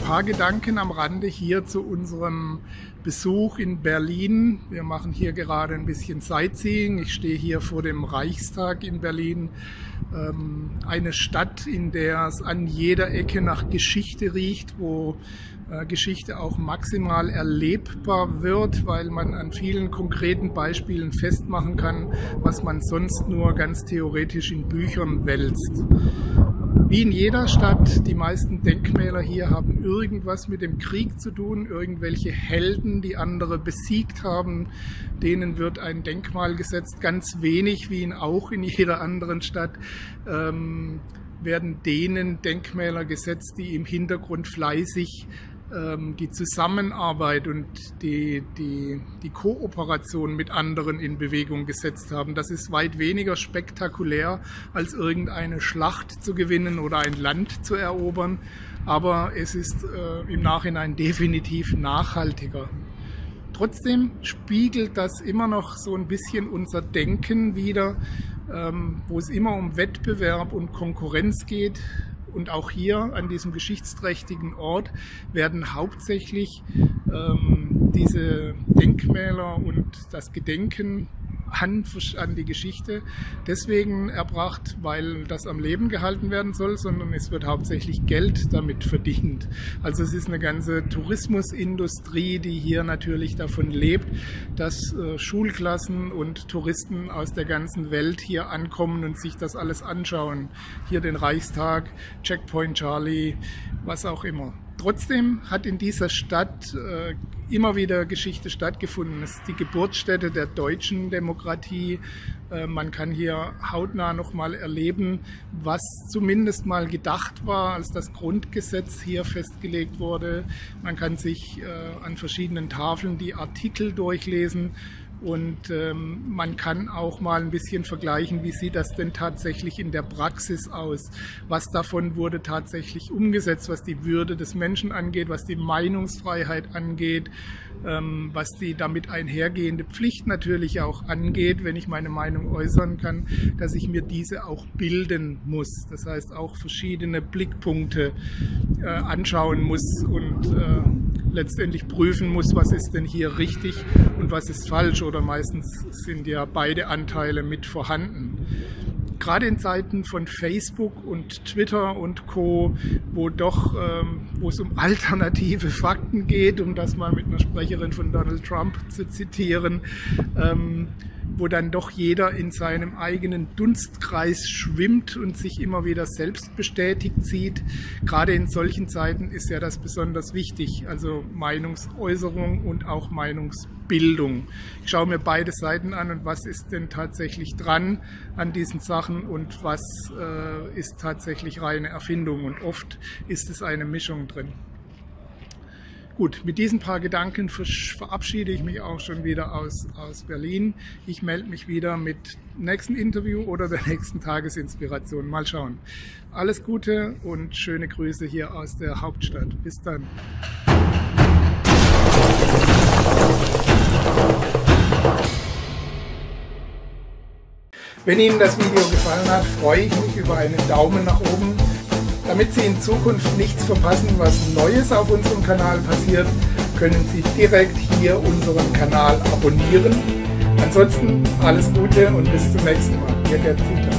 paar Gedanken am Rande hier zu unserem Besuch in Berlin. Wir machen hier gerade ein bisschen Sightseeing. Ich stehe hier vor dem Reichstag in Berlin. Eine Stadt, in der es an jeder Ecke nach Geschichte riecht, wo Geschichte auch maximal erlebbar wird, weil man an vielen konkreten Beispielen festmachen kann, was man sonst nur ganz theoretisch in Büchern wälzt. Wie in jeder Stadt, die meisten Denkmäler hier haben irgendwas mit dem Krieg zu tun, irgendwelche Helden, die andere besiegt haben, denen wird ein Denkmal gesetzt. Ganz wenig, wie auch in jeder anderen Stadt, werden denen Denkmäler gesetzt, die im Hintergrund fleißig die Zusammenarbeit und die Kooperation mit anderen in Bewegung gesetzt haben. Das ist weit weniger spektakulär, als irgendeine Schlacht zu gewinnen oder ein Land zu erobern, aber es ist im Nachhinein definitiv nachhaltiger. Trotzdem spiegelt das immer noch so ein bisschen unser Denken wider, wo es immer um Wettbewerb und Konkurrenz geht. Und auch hier an diesem geschichtsträchtigen Ort werden hauptsächlich diese Denkmäler und das Gedenken an die Geschichte deswegen erbracht, weil das am Leben gehalten werden soll, sondern es wird hauptsächlich Geld damit verdient. Also es ist eine ganze Tourismusindustrie, die hier natürlich davon lebt, dass Schulklassen und Touristen aus der ganzen Welt hier ankommen und sich das alles anschauen. Hier den Reichstag, Checkpoint Charlie, was auch immer. Trotzdem hat in dieser Stadt immer wieder Geschichte stattgefunden. Es ist die Geburtsstätte der deutschen Demokratie. Man kann hier hautnah nochmal erleben, was zumindest mal gedacht war, als das Grundgesetz hier festgelegt wurde. Man kann sich an verschiedenen Tafeln die Artikel durchlesen. Und man kann auch mal ein bisschen vergleichen, wie sieht das denn tatsächlich in der Praxis aus? Was davon wurde tatsächlich umgesetzt, was die Würde des Menschen angeht, was die Meinungsfreiheit angeht, was die damit einhergehende Pflicht natürlich auch angeht, wenn ich meine Meinung äußern kann, dass ich mir diese auch bilden muss. Das heißt auch verschiedene Blickpunkte anschauen muss und letztendlich prüfen muss, was ist denn hier richtig und was ist falsch, oder meistens sind ja beide Anteile mit vorhanden. Gerade in Zeiten von Facebook und Twitter und Co., wo es um alternative Fakten geht, um das mal mit einer Sprecherin von Donald Trump zu zitieren, wo dann doch jeder in seinem eigenen Dunstkreis schwimmt und sich immer wieder selbst bestätigt sieht. Gerade in solchen Zeiten ist ja das besonders wichtig, also Meinungsäußerung und auch Meinungsbildung. Ich schaue mir beide Seiten an und was ist denn tatsächlich dran an diesen Sachen und was ist tatsächlich reine Erfindung, und oft ist es eine Mischung drin. Gut, mit diesen paar Gedanken verabschiede ich mich auch schon wieder aus Berlin. Ich melde mich wieder mit nächsten Interview oder der nächsten Tagesinspiration. Mal schauen. Alles Gute und schöne Grüße hier aus der Hauptstadt. Bis dann. Wenn Ihnen das Video gefallen hat, freue ich mich über einen Daumen nach oben. Damit Sie in Zukunft nichts verpassen, was Neues auf unserem Kanal passiert, können Sie direkt hier unseren Kanal abonnieren. Ansonsten alles Gute und bis zum nächsten Mal. Ihr Gerd Ziegler.